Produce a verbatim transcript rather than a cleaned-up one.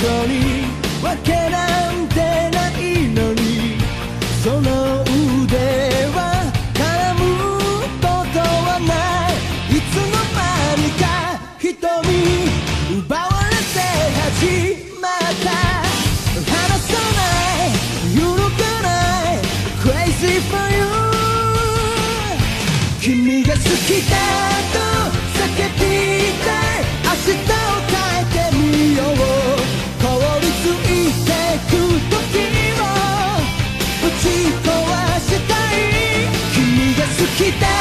当にわけなんてないのに、その腕は絡むことはない。いつの間にか瞳奪われて始まった。離さない揺るがない Crazy for you。 君が好きだと叫びたい。明日を変えてみよう。凍りついてく時をぶち壊したい。君が好きだ